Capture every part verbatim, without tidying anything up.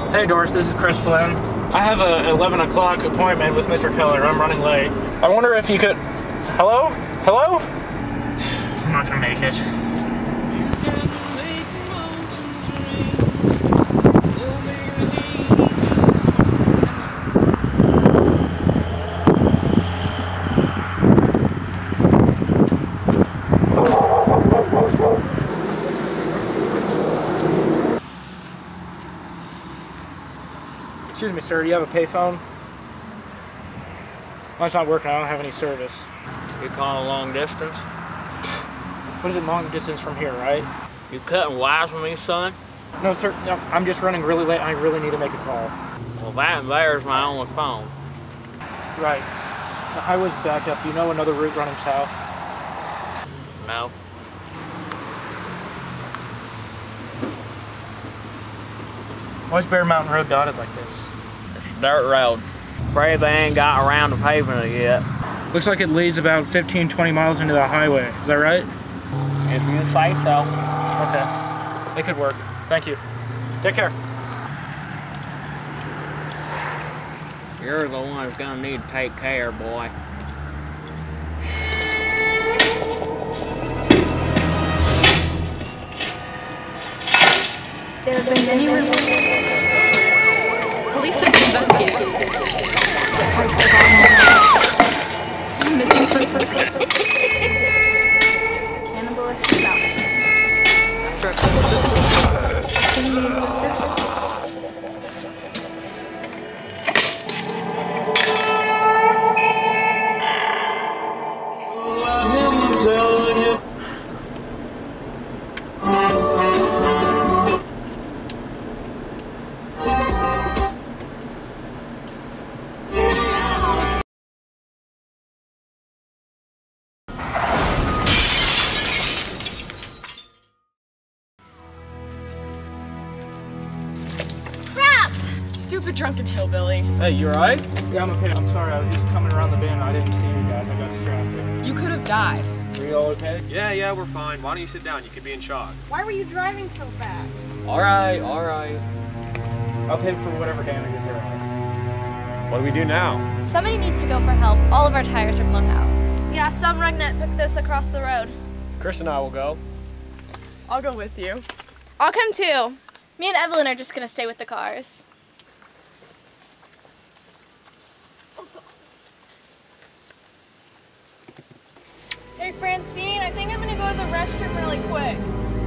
Hey Doris, this is Chris Flynn. I have a eleven o'clock appointment with Mister Keller. I'm running late. I wonder if you could... Hello? Hello? I'm not gonna make it. Excuse me, sir, do you have a payphone? Well, it's not working. I don't have any service. You calling long distance? What is it long distance from here, right? You cutting wires with me, son? No, sir. No, I'm just running really late. I really need to make a call. Well, that there's my only phone. Right. The highway's backed up. Do you know another route running south? No. Why is Bear Mountain Road dotted like this? It's a dirt road. Afraid they ain't got around to paving it yet. Looks like it leads about fifteen, twenty miles into the highway. Is that right? If you say so. Okay. It could work. Thank you. Take care. You're the one who's gonna need to take care, boy. There have been many reports. Police have been investigating. Missing person. Cannibalistic south. After a couple of disappearances. Can we exist? Stupid drunken hillbilly. Hey, you alright? Yeah, I'm okay. I'm sorry. I was just coming around the bend. I didn't see you guys. I got distracted. You could have died. Are you all okay? Yeah, yeah, we're fine. Why don't you sit down? You could be in shock. Why were you driving so fast? Alright, alright. I'll pay for whatever damages there are. What do we do now? Somebody needs to go for help. All of our tires are blown out. Yeah, some redneck took this across the road. Chris and I will go. I'll go with you. I'll come too. Me and Evelyn are just gonna stay with the cars. Hey Francine, I think I'm gonna go to the restroom really quick.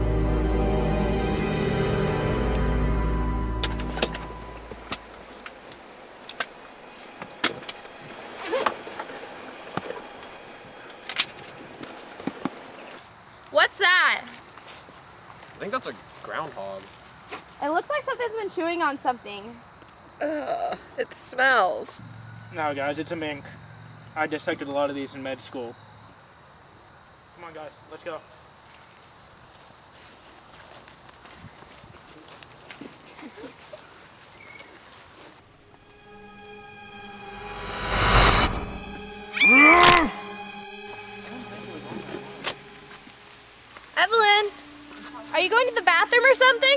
What's that? I think that's a groundhog. It looks like something's been chewing on something. Ugh, it smells. No, guys, it's a mink. I dissected a lot of these in med school. Come on, guys, let's go. Evelyn, are you going to the bathroom or something?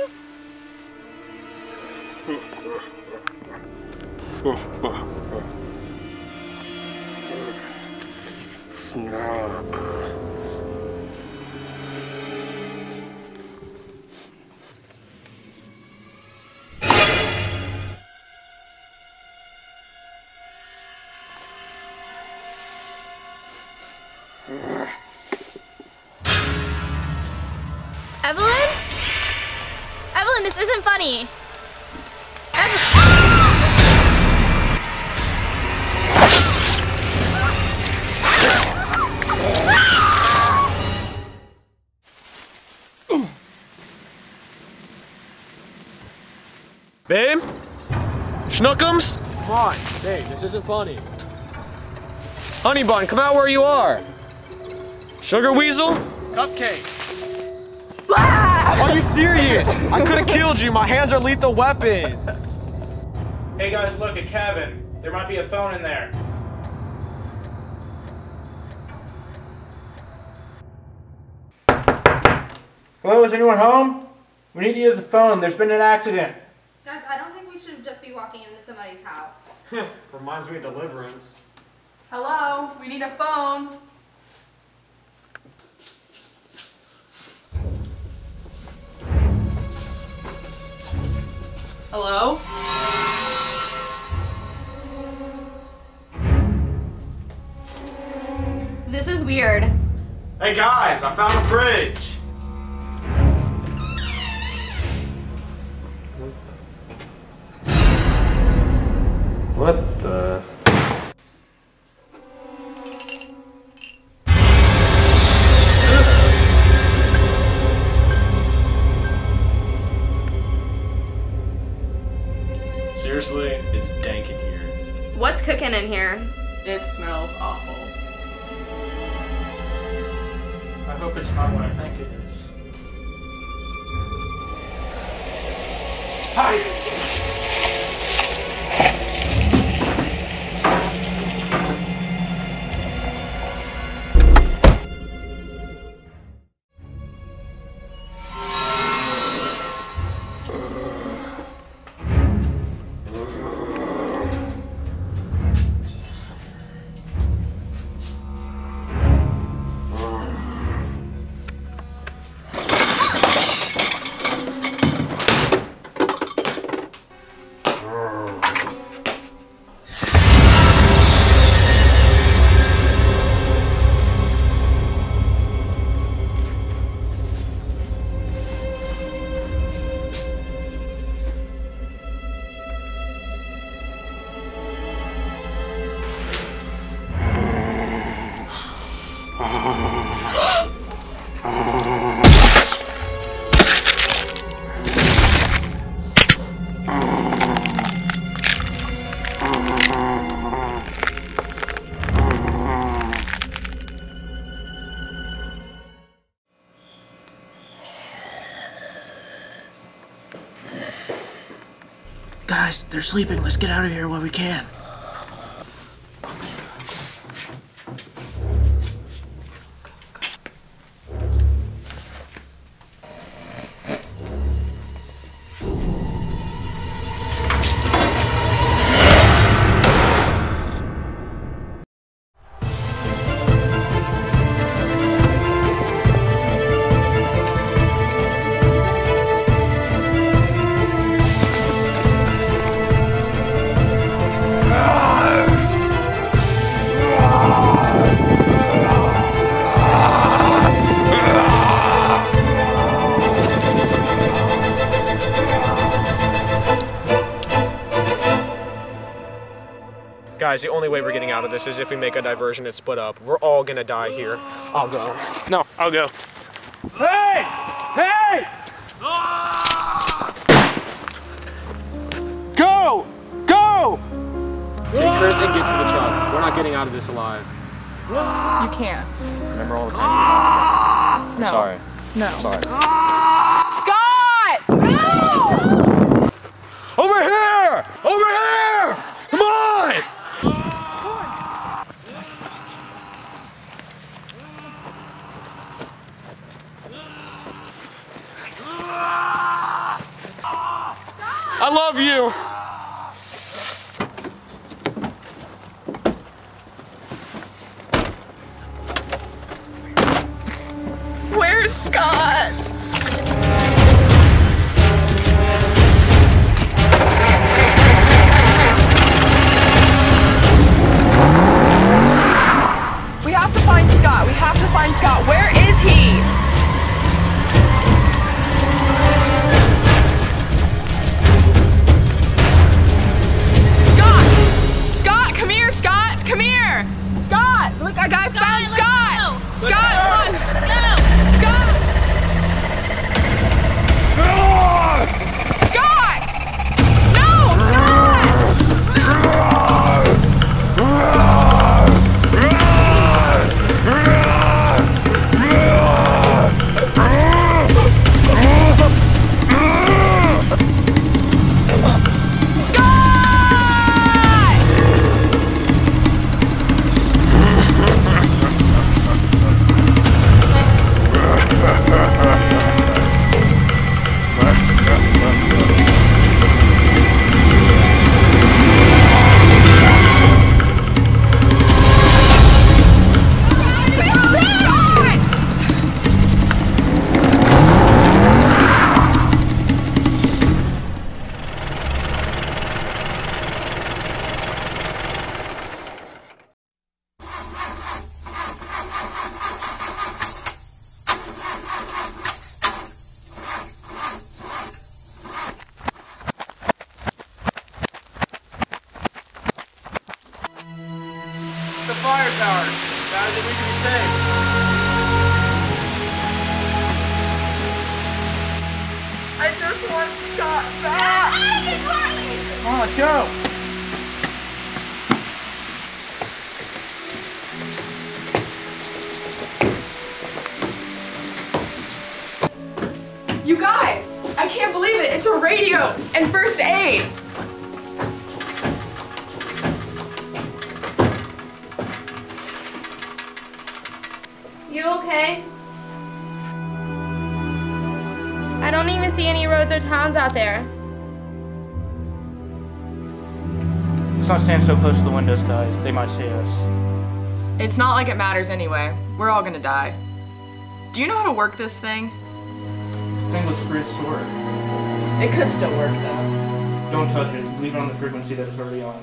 Evelyn? Evelyn, this isn't funny. Babe? Schnookums? Come on, hey, this isn't funny. Honey bun, come out where you are. Sugar weasel? Cupcake. Are you serious? I could have killed you. My hands are lethal weapons. Hey guys, look, a cabin. There might be a phone in there. Hello, is anyone home? We need to use the phone. There's been an accident. Guys, I don't think we should to just be walking into somebody's house. Reminds me of Deliverance. Hello, we need a phone. Hello? This is weird. Hey guys, I found a fridge. What the? Seriously, it's dank in here. What's cooking in here? It smells awful. I hope it's not what I think it is. Hi! Guys, they're sleeping. Let's get out of here while we can. Guys, the only way we're getting out of this is if we make a diversion and split up. We're all gonna die here. I'll go. No, I'll go. Hey! Hey! Go! Go! Take Chris and get to the truck. We're not getting out of this alive. You can't. Remember all the time. No. I'm sorry. No. I'm sorry. Scott! No! Over here! Over here! Come on! I love you! Where's Scott? We have to find Scott. We have to find Scott. Where is he? fire tower. Guys, we can be safe. I just want Scott back. Come on, let's go. You guys, I can't believe it. It's a radio and first aid. You okay? I don't even see any roads or towns out there. Let's not stand so close to the windows, guys. They might see us. It's not like it matters anyway. We're all gonna die. Do you know how to work this thing? The thing looks prehistoric. It could still work though. Don't touch it. Leave it on the frequency that it's already on.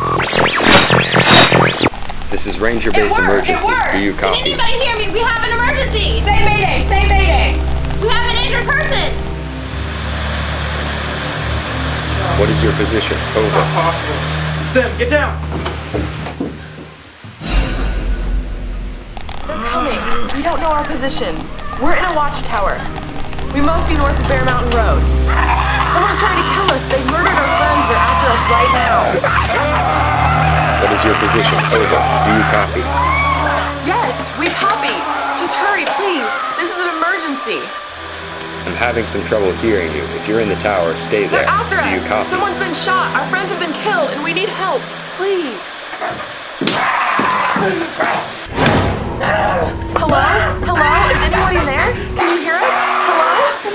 This is Ranger Base Emergency. Do you Can copy? anybody hear me? We have an emergency! Say mayday! Say mayday! We have an injured person! What is your position? It's Over. not possible. It's them. Get down. They're coming. We don't know our position. We're in a watchtower. We must be north of Bear Mountain Road. Someone's trying to kill us. They've murdered our friends. They're after us right now. What is your position? Over. Do you copy? Yes, we copy. Just hurry, please. This is an emergency. I'm having some trouble hearing you. If you're in the tower, stay there. They're after Do you us. copy? Someone's been shot. Our friends have been killed, and we need help. Please. Hello? Hello? Is anyone in there? Can you hear us? Hello?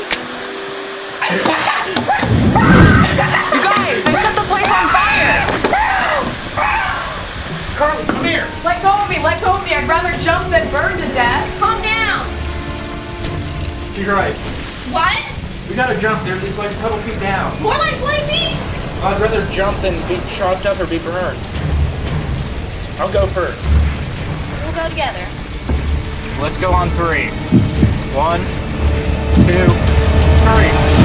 You guys, they set the place on fire. Carly, come here. Let go of me. Let go of me. I'd rather jump than burn to death. Calm down! She's right. What? We gotta jump there. It's like a couple feet down. More like twenty feet? I'd rather jump than be chopped up or be burned. I'll go first. We'll go together. Let's go on three. One, two, three.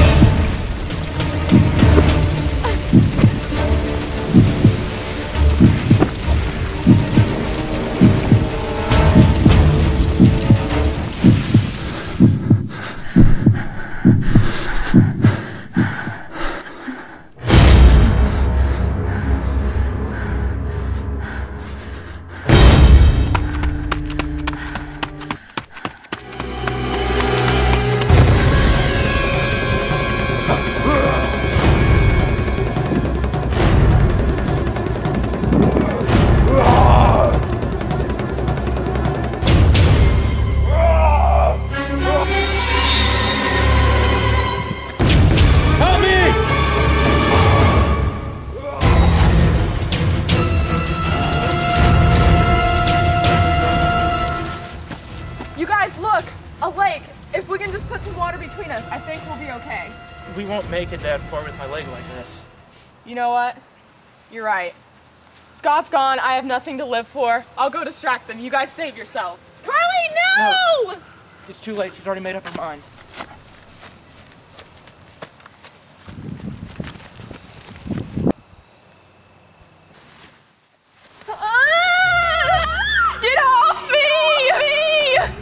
We won't make it that far with my leg like this. You know what? You're right. Scott's gone. I have nothing to live for. I'll go distract them. You guys save yourself. Carly, no! No. It's too late. She's already made up her mind. Get off me! me!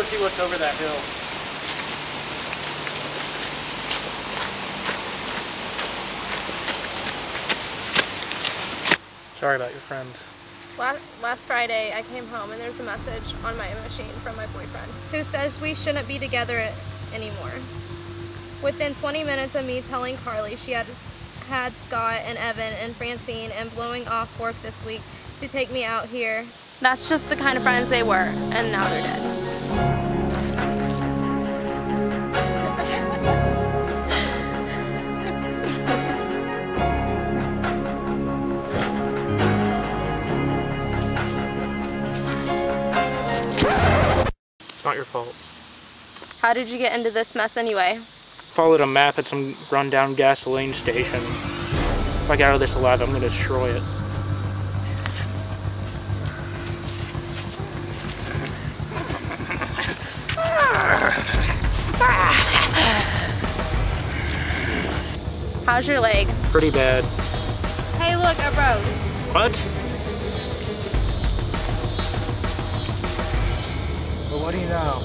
see what's over that hill. Sorry about your friends. Last Friday, I came home and there's a message on my machine from my boyfriend who says we shouldn't be together anymore. Within twenty minutes of me telling Carly she had had Scott and Evan and Francine and blowing off work this week to take me out here. That's just the kind of friends they were, and now they're dead. It's not your fault. How did you get into this mess anyway? Followed a map at some rundown gasoline station. If I get out of this alive, I'm gonna destroy it. How's your leg? Pretty bad. Hey look, I broke. What? Well, what do you know?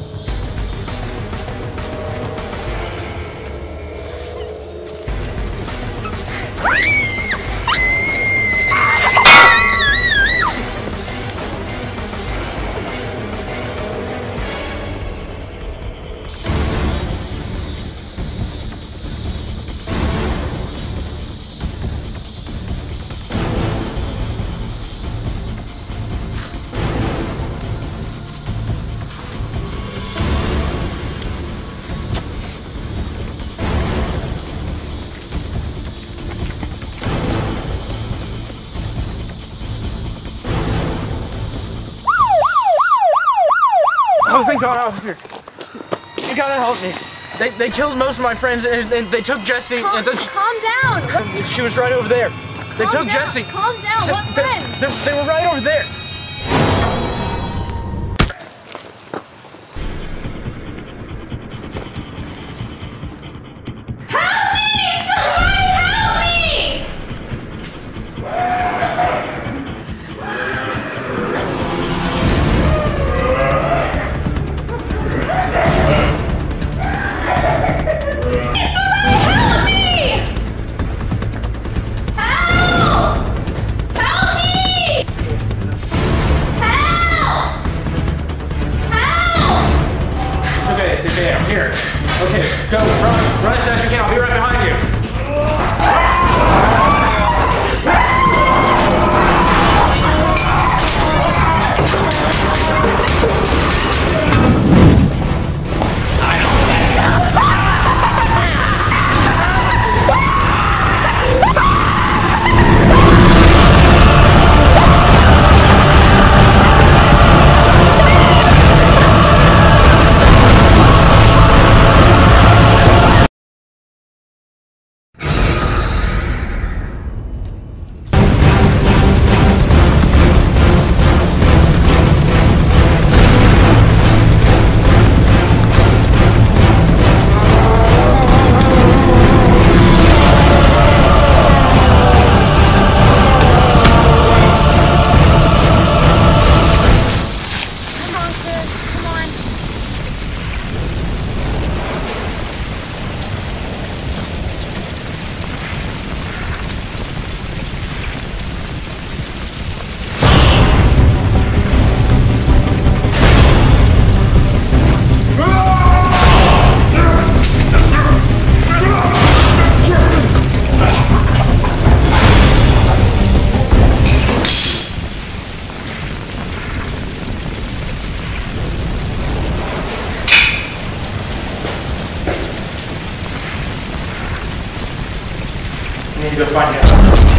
Oh, thank God, out here. You gotta help me. They, they killed most of my friends and, and they took Jesse. Calm, and they, calm down. she was right over there. They Calm took down. Jesse. Calm down. They, What they, friends? they, they were right over there. Here. Okay, go, run. Run as fast as you can. I'll be right behind you. I need to go find him.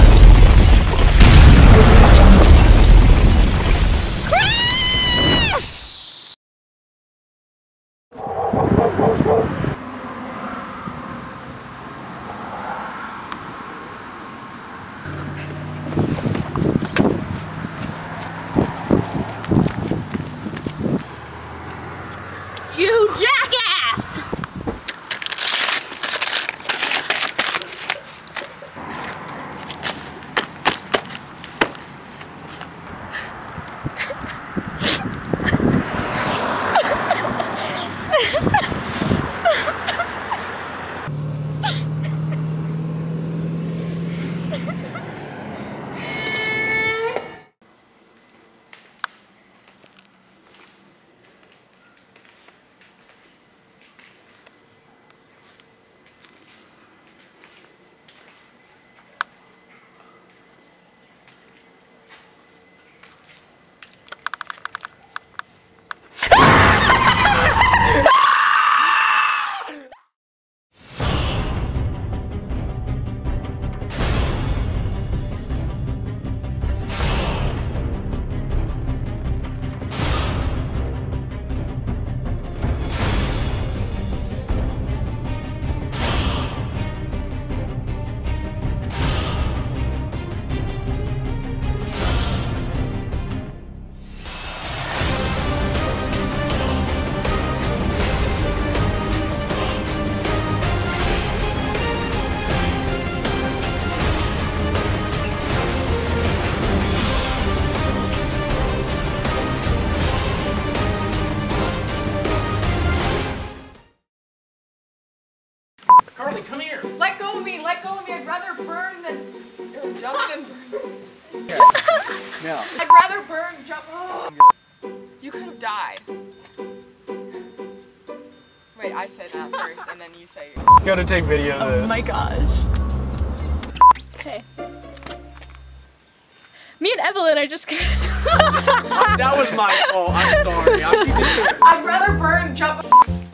You jackass! Yeah. I'd rather burn, jump. Oh. You could have died. Wait, I say that first, and then you say. You gotta take video of this. Oh my gosh. Okay. Me and Evelyn are just gonna. That was my fault. I'm sorry. I'm I'd rather burn, jump.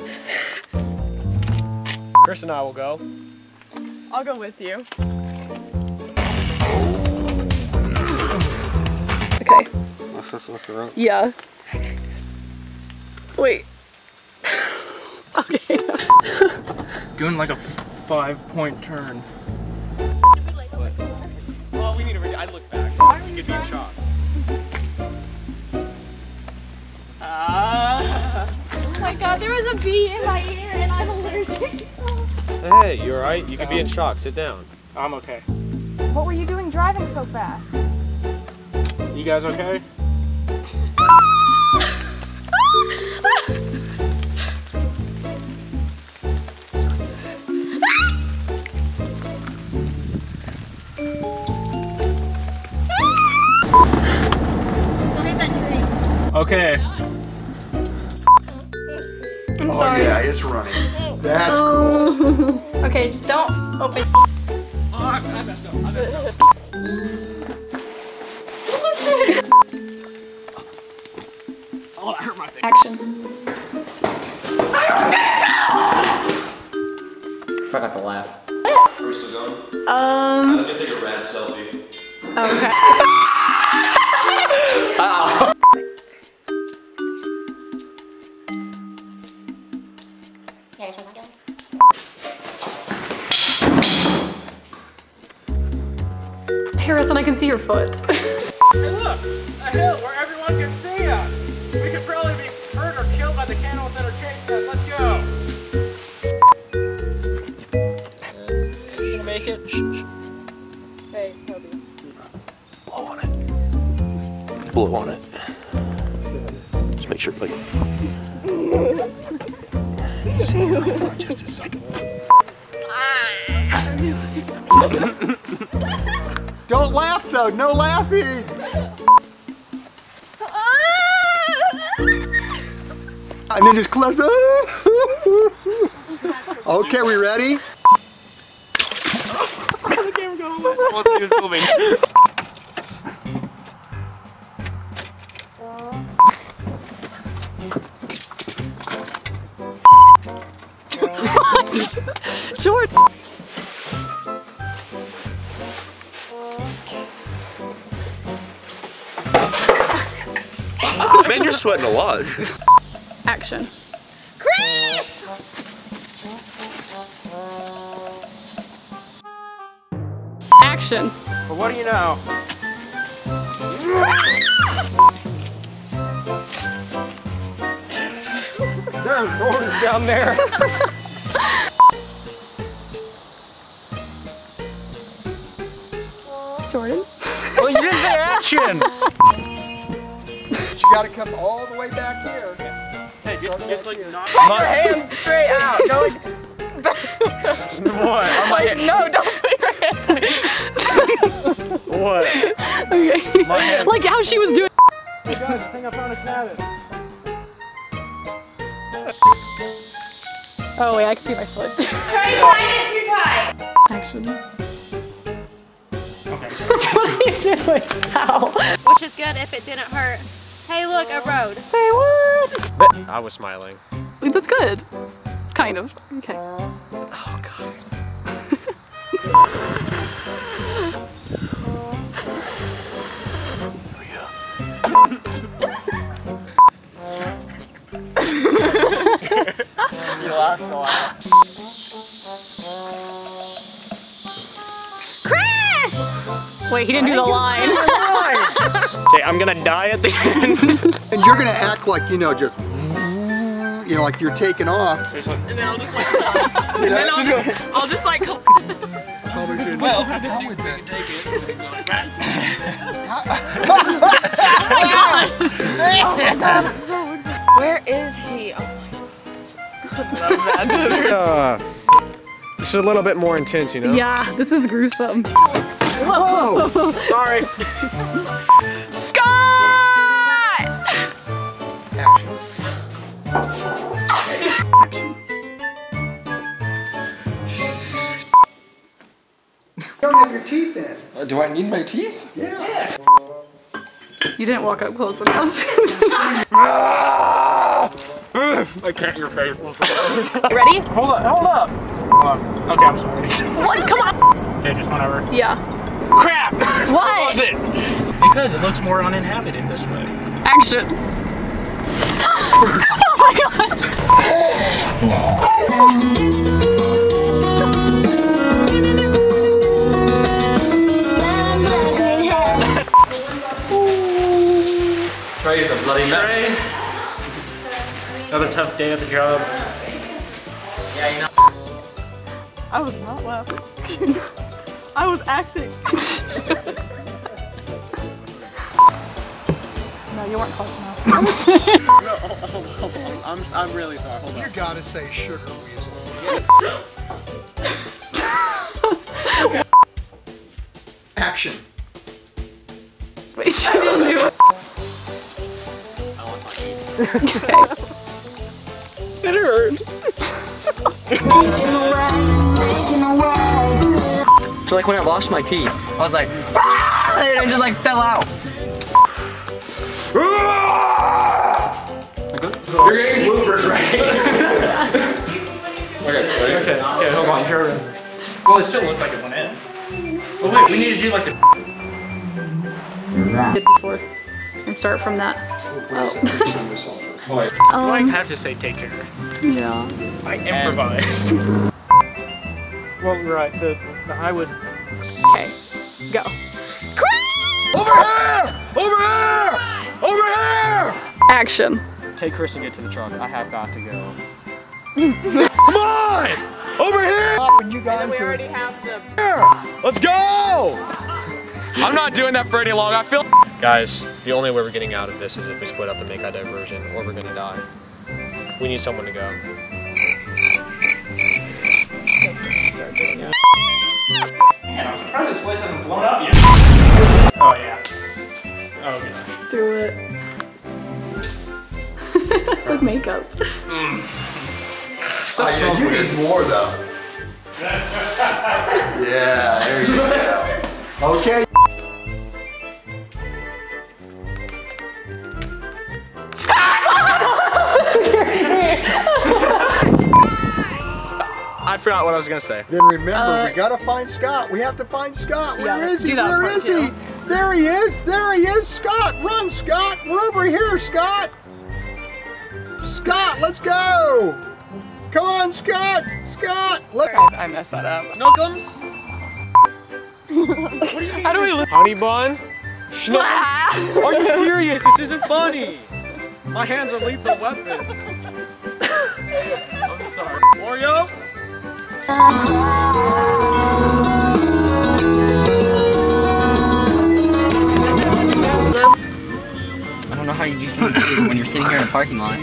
Chris and I will go. I'll go with you. Okay. Let's just look around. Yeah. Wait. Okay. Doing like a five point turn. Well, we need to. I look back. You could be in shock. Uh, Oh my god, there was a bee in my ear and I'm allergic. Hey, you alright? You could be in shock. Sit down. I'm okay. What were you doing driving so fast? You guys okay? Don't hit that tree. Okay. I'm Oh sorry. yeah, it's running. That's cool. Okay, just don't open. Oh, I messed up. I messed up. Oh, that hurt my face. Action. Forgot to laugh. Are we still going? I Um. was gonna take a rad selfie. Okay. Uh-oh. Yeah, this one's not good. Harrison, I can see your foot. Hey look! A hill where everyone can see us! We could probably be hurt or killed by the cannibals that are chasing us. Let's go! You gonna make it? Hey, Toby. Blow on it. Blow on it. Just make sure, like. Just a second. Don't laugh though, no laughing! And then just close. Okay, we ready? I wasn't even filming. George. Man, you're sweating a lot. Action. Chris! Action. But what do you know? There's orders down there. Jordan. Well, you didn't say action! You gotta come all the way back here. Hey, just, just like not Your hands straight out. Go like. What? I'm like, no, don't put your hands. What? Okay. My hand. Like how she was doing. Hey guys, I think I found a cabin. Oh wait, I can see my foot. Try to find it too tight. Action. Okay. What are you doing? Ow. Which is good if it didn't hurt. Hey, look, a road. Say what? I was smiling. That's good. Kind of. Okay. Oh god. You laughed a lot. Chris! Wait, he didn't do the line. Okay, I'm gonna die at the end. And you're gonna act like, you know, just, you know, like you're taking off. There's like, And then I'll just like. And then I'll just. I'll just like. well, Where is he? Oh Uh, this is a little bit more intense, you know? Yeah, this is gruesome. Whoa! sorry. don't have your teeth in. Uh, do I need my teeth? Yeah. Yeah. You didn't walk up close enough. I can't your face. You ready? Hold up, hold up. Hold on. Okay, I'm sorry. What? Come on. Okay, just whenever. Yeah. Crap! What? What was it? Because it looks more uninhabited this way. Action. Oh my god. Trey is a bloody mess. Another tough day at the job. Yeah, you know. I was not laughing. I was acting. No, you weren't close enough. No, hold on, hold on. I'm, I'm really sorry. Hold on. You gotta say sugar weasel. Action. Wait, she didn't do it. I want my teeth. Okay. It hurts. So like when I lost my key, I was like, ah! And it just like fell out. You're getting bloopers, right? Okay, okay, okay, hold on, sure. Well, it still looks like it went in. Oh wait, we need to do like the Did before and start from that. Oh. um, I have to say take care. Yeah. I improvised. Well, right, the, the I would. Okay, go. Over here! Over here! Over here! Action. Take Chris and get to the truck. I have got to go. Come on! Over here! When you guys We are- already have the. Let's go! I'm not doing that for any long. I feel. Guys, the only way we're getting out of this is if we split up and make a diversion, or we're gonna die. We need someone to go. Man, I'm surprised this place hasn't blown up yet. Oh yeah. Oh okay. Do it. It's like makeup. Oh, yeah, you need more though. Yeah, there you go. Okay. I forgot what I was gonna say. Then remember, Uh, we gotta find Scott. We have to find Scott. Where Yeah, is he? do that Where part is too. he? There he is. There he is. Scott, run, Scott. We're over here, Scott. Scott, let's go. Come on, Scott. Scott. Look. I messed that up. Snookums? How do we look? Honey bun? Are you serious? This isn't funny. My hands are lethal weapons. I'm sorry. Oreo? I don't know how you do something when you're sitting here in a parking lot.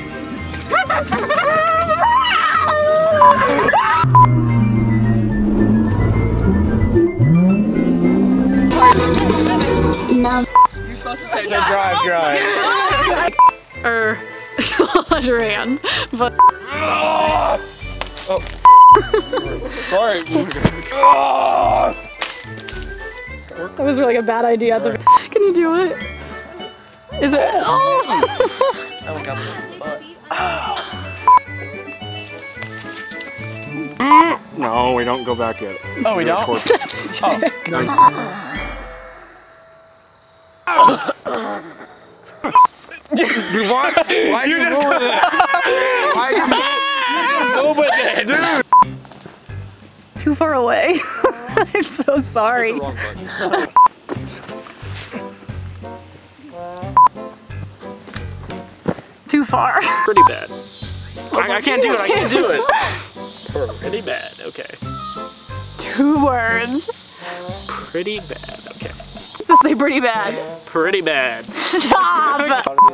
You're supposed to say So drive, drive. Er, ran, but. Oh. Sorry. That was really a bad idea. At the, can you do it? Is it? Oh! That one got me in the butt. No, we don't go back yet. Oh, we don't? That's oh. You want? Why you just move it? Why you just move it then? Dude! Too far away. I'm so sorry. Too far. Pretty bad. I, I can't do it, I can't do it. Pretty bad, okay. Two words. Pretty bad, okay. To say pretty bad. Pretty bad. Stop!